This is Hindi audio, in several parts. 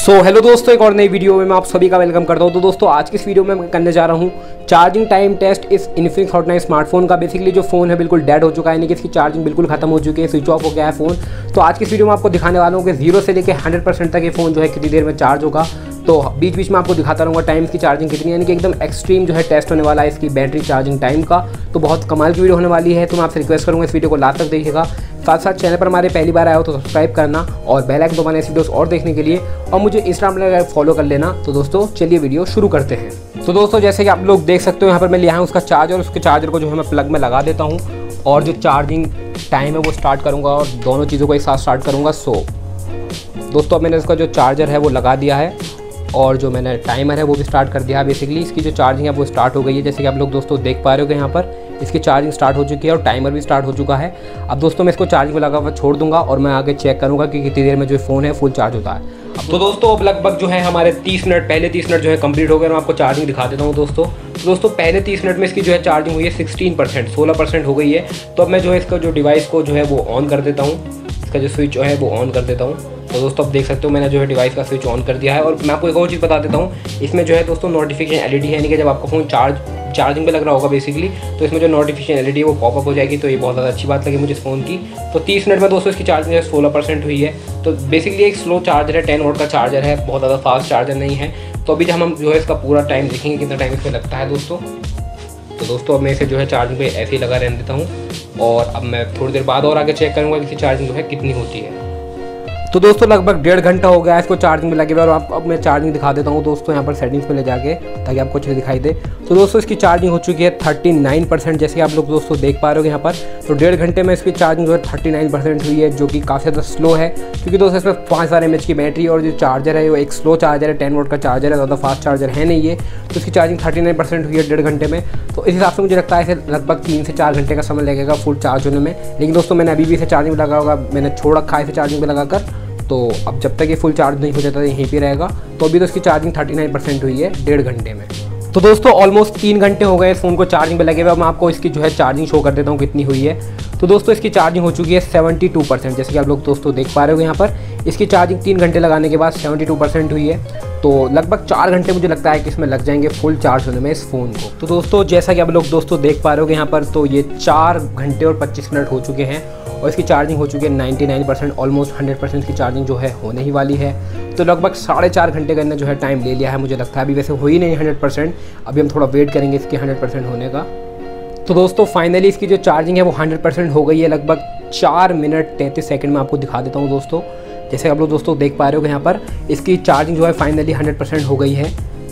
हेलो दोस्तों, एक और नई वीडियो में मैं आप सभी का वेलकम करता हूं। तो दोस्तों आज की इस वीडियो में मैं करने जा रहा हूं चार्जिंग टाइम टेस्ट इस इन्फिनिक्स हॉट 9 स्मार्टफोन का। बेसिकली जो फ़ोन है बिल्कुल डेड हो चुका है, यानी कि इसकी चार्जिंग बिल्कुल खत्म हो चुकी है, स्विच ऑफ हो गया है फ़ोन। तो आज की इस वीडियो में आपको दिखाने वाला हूँ कि 0 से लेकर 100% तक ये फ़ोन जो है कितनी देर में चार्ज होगा। तो बीच बीच में आपको दिखाता रहूँगा टाइम की चार्जिंग कितनी है, यानी कि एकदम एक्सट्रीम जो है टेस्ट होने वाला है इसकी बैटरी चार्जिंग टाइम का। तो बहुत कमाल की वीडियो होने वाली है, तो मैं आपसे रिक्वेस्ट करूँगा इस वीडियो को लास्ट तक देखिएगा। साथ साथ चैनल पर हमारे पहली बार आए हो तो सब्सक्राइब करना और बेल आइकन दबाना इस वीडियोस और देखने के लिए, और मुझे इंस्टाग्राम पर फॉलो कर लेना। तो दोस्तों चलिए वीडियो शुरू करते हैं। तो दोस्तों जैसे कि आप लोग देख सकते हो यहाँ पर मैं लिया हूँ उसका चार्जर, उसके चार्जर को जो है मैं प्लग में लगा देता हूँ और जो चार्जिंग टाइम है वो स्टार्ट करूँगा और दोनों चीज़ों को एक साथ स्टार्ट करूँगा। दोस्तों अब मैंने इसका जो चार्जर है वो लगा दिया है और जो मैंने टाइमर है वो भी स्टार्ट कर दिया है। बेसिकली इसकी जो चार्जिंग है वो स्टार्ट हो गई है, जैसे कि आप लोग दोस्तों देख पा रहे हो कि यहाँ पर इसकी चार्जिंग स्टार्ट हो चुकी है और टाइमर भी स्टार्ट हो चुका है। अब दोस्तों मैं इसको चार्जिंग में लगा हुआ छोड़ दूंगा और मैं आगे चेक करूँगा कि कितनी देर में जो फ़ोन है फुल चार्ज होता है। अब तो दोस्तों अब लगभग जो है हमारे 30 मिनट पहले 30 मिनट जो है कंप्लीट हो गए। मैं आपको चार्जिंग दिखा देता हूँ दोस्तों पहले 30 मिनट में इसकी जो है चार्जिंग हुई है 16% हो गई है। तो अब मैं जो है इसका जो डिवाइस को जो है वो ऑन कर देता हूँ, इसका जो स्विच है वो ऑन कर देता हूँ। तो दोस्तों आप देख सकते हो मैंने जो है डिवाइस का स्विच ऑन कर दिया है। और मैं आपको एक और चीज़ बता देता हूँ, इसमें जो है दोस्तों नोटिफिकेशन एलईडी है, यानी कि जब आपका फ़ोन चार्जिंग पे लग रहा होगा बेसिकली तो इसमें जो नोटिफिकेशन एलईडी है वो पॉपअप हो जाएगी। तो ये बहुत ज़्यादा अच्छी बात लगी मुझे इस फ़ोन की। तो 30 मिनट में दोस्तों इसकी चार्जिंग 16% हुई है। तो बेसिकली एक स्लो चार्जर है, 10 वोल्ट का चार्जर है, बहुत ज़्यादा फास्ट चार्जर नहीं है। तो अभी जब हम जो है इसका पूरा टाइम देखेंगे कितना टाइम इसमें लगता है दोस्तों। तो दोस्तों अब मैं इसे जो है चार्जिंग पे ऐसे ही लगा रहने देता हूँ और अब मैं थोड़ी देर बाद और आगे चेक करूँगा कि इसकी चार्जिंग जो है कितनी होती है। तो दोस्तों लगभग 1.5 घंटा हो गया है इसको चार्जिंग में लगे हुए और अब मैं चार्जिंग दिखा देता हूँ दोस्तों यहाँ पर सेटिंग्स पे ले जाके, ताकि आपको अच्छे से दिखाई दे। तो दोस्तों इसकी चार्जिंग हो चुकी है 39%, जैसे कि आप लोग दोस्तों देख पा रहे हो यहाँ पर। तो 1.5 घंटे में इसकी चार्जिंग जो है 39% हुई है, जो कि काफ़ी ज़्यादा स्लो है, क्योंकि दोस्तों इसमें 5000 mAh की बैटरी और जो चार्जर है वो एक स्लो चार्जर है, 10 वोल्ट का चार्जर है, ज़्यादा फास्ट चार्जर है नहीं ये। तो इसकी चार्जिंग 39% हुई है 1.5 घंटे में। तो इस हिसाब से मुझे लगता है इसे लगभग 3 से 4 घंटे का समय लगेगा फुल चार्ज होने में। लेकिन दोस्तों मैंने अभी भी इसे चार्जिंग में लगा होगा, मैंने छोड़ रखा है इसे चार्जिंग में लगाकर। तो अब जब तक ये फुल चार्ज नहीं हो जाता यहीं पे रहेगा। तो अभी तो इसकी चार्जिंग 39% हुई है 1.5 घंटे में। तो दोस्तों ऑलमोस्ट 3 घंटे हो गए इस फ़ोन को चार्जिंग पे लगे हुए। मैं आपको इसकी जो है चार्जिंग शो कर देता हूँ कितनी हुई है। तो दोस्तों इसकी चार्जिंग हो चुकी है 72%, जैसे कि आप लोग दोस्तों देख पा रहे हो यहाँ पर। इसकी चार्जिंग 3 घंटे लगाने के बाद 72% हुई है। तो लगभग 4 घंटे मुझे लगता है कि इसमें लग जाएंगे फुल चार्ज होने में इस फ़ोन को। तो दोस्तों जैसा कि आप लोग दोस्तों देख पा रहे हो यहाँ पर, तो ये 4 घंटे और 25 मिनट हो चुके हैं और इसकी चार्जिंग हो चुकी है 99%, ऑलमोस्ट 100% की चार्जिंग जो है होने ही वाली है। तो लगभग 4.5 घंटे का इसने जो है टाइम ले लिया है मुझे लगता है। अभी वैसे हो ही नहीं 100%, अभी हम थोड़ा वेट करेंगे इसके 100% होने का। तो दोस्तों फाइनली इसकी जो चार्जिंग है वो 100% हो गई है, लगभग 4 मिनट 33 सेकंड में आपको दिखा देता हूँ दोस्तों। जैसे आप लोग दोस्तों देख पा रहे हो यहाँ पर इसकी चार्जिंग जो है फाइनली 100% हो गई है।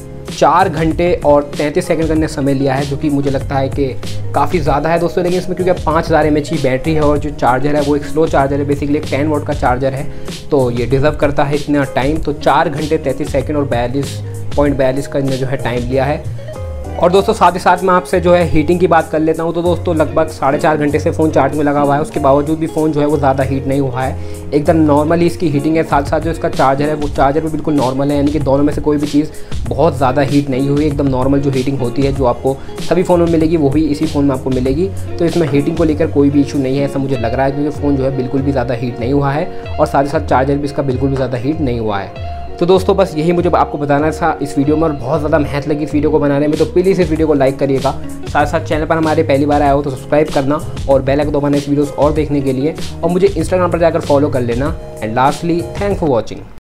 4 घंटे और 33 सेकंड का समय लिया है, जो कि मुझे लगता है कि काफ़ी ज़्यादा है दोस्तों। लेकिन इसमें क्योंकि 5000 mAh की बैटरी है और जो चार्जर है वो एक स्लो चार्जर है, बेसिकली एक 10 वोल्ट का चार्जर है, तो ये डिज़र्व करता है इतना टाइम। तो 4 घंटे 33 सेकंड और 42.42 का जो है टाइम लिया है। और दोस्तों साथ ही साथ मैं आपसे जो है हीटिंग की बात कर लेता हूँ। तो दोस्तों लगभग 4.5 घंटे से फ़ोन चार्ज में लगा हुआ है, उसके बावजूद भी फ़ोन जो है वो ज़्यादा हीट नहीं हुआ है, एकदम नॉर्मली इसकी हीटिंग है। साथ साथ जो इसका चार्जर है वो चार्जर भी बिल्कुल नॉर्मल है, यानी कि दोनों में से कोई भी चीज़ बहुत ज़्यादा हीट नहीं हुई, एकदम नॉर्मल जो हीटिंग होती है जो आपको सभी फ़ोन में मिलेगी वो भी इसी फ़ोन में आपको मिलेगी। तो इसमें हीटिंग को लेकर कोई भी इशू नहीं है ऐसा मुझे लग रहा है, क्योंकि फ़ोन जो है बिल्कुल भी ज़्यादा हीट नहीं हुआ है और साथ ही साथ चार्जर भी इसका बिल्कुल भी ज़्यादा हीट नहीं हुआ है। तो दोस्तों बस यही मुझे आपको बताना था इस वीडियो में, और बहुत ज़्यादा मेहनत लगी इस वीडियो को बनाने में। तो प्लीज़ इस वीडियो को लाइक करिएगा, साथ साथ चैनल पर हमारे पहली बार आया हो तो सब्सक्राइब करना और बेल आइकन दबाना इस वीडियोस और देखने के लिए, और मुझे इंस्टाग्राम पर जाकर फॉलो कर लेना। And lastly thanks for watching.